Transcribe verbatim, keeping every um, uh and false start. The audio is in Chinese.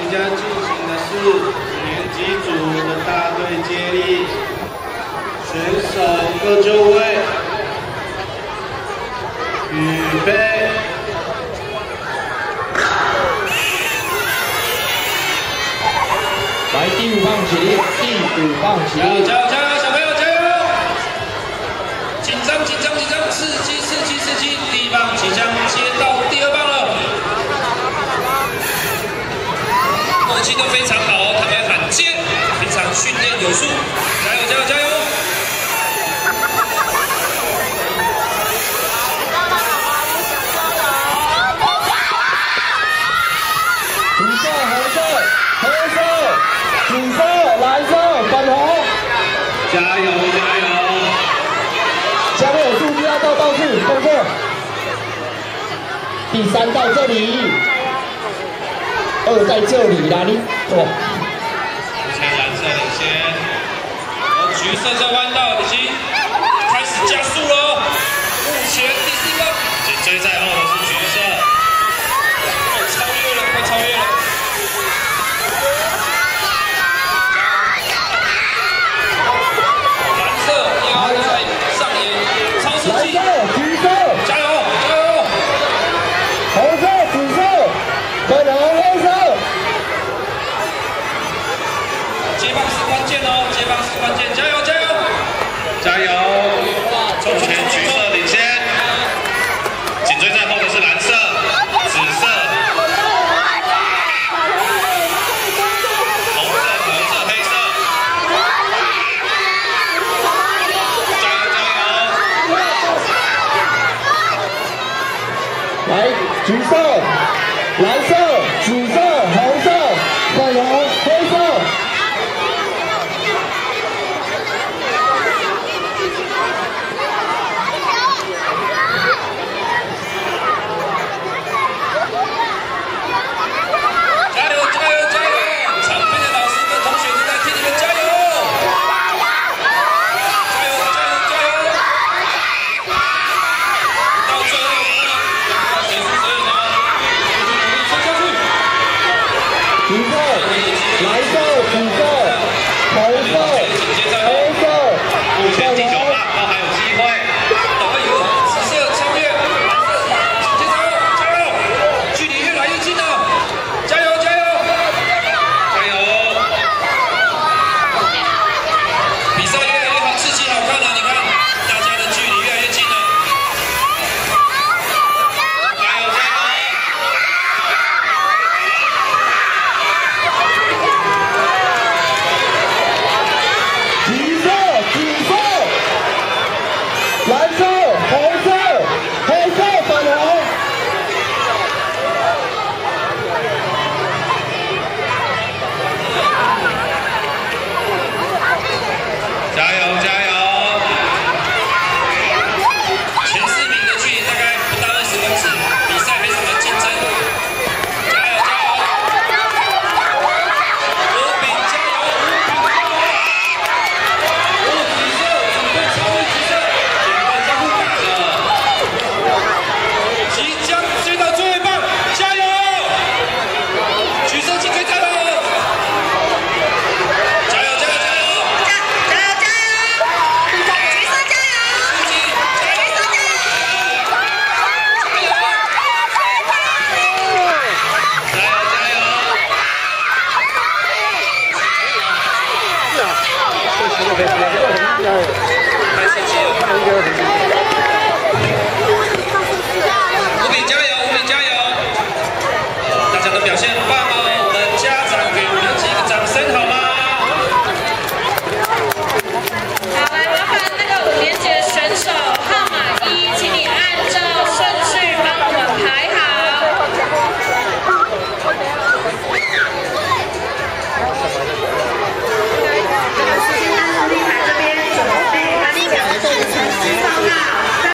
即将进行的是五年级组的大队接力，选手各就位，预备。 来第五棒起立，第五棒起立！ 加油加油，小朋友加油！紧张紧张紧张，刺激刺激刺激！第一棒即将接到第二棒了，默契都非常好哦，他们喊接，非常训练有素，加油加油加油！ 紫色、蓝色、粉红， 加油加油！ 下面有数字要到道具，动作。第三到这里，二在这里啦，你走。 目前蓝色领先，而橘色在弯道已经开始加速了。目前第四棒，紧追在后的是橘色，快超越了，快超越了。 关键，加油加油加油！目前橘色领先，紧追在后的是蓝色、紫色、红色、黄色、黑色。加油加油！ 来，橘色、蓝色、紫色、红色、粉红、黑色。 橘色、蓝色、紫色、红色、黑色， 目前第九棒都还有机会。赶快有紫色超越蓝色，紧接着加油，距离越来越近了，加油加油加油！比赛越来越好，刺激好看了，你看大家的距离越来越近了。 蓝色、红色、黑色、粉红。 加油加油！前四名的距离大概不到二十公尺，比赛非常的竞争。加油加油！五饼加油！五饼加油！五紫色准备超越紫色。 即将追到最后一棒，加油！橘色紧追在后，加油加油加油！加油加油！橘色加油！橘色加油！加油！加油加油！太刺激了！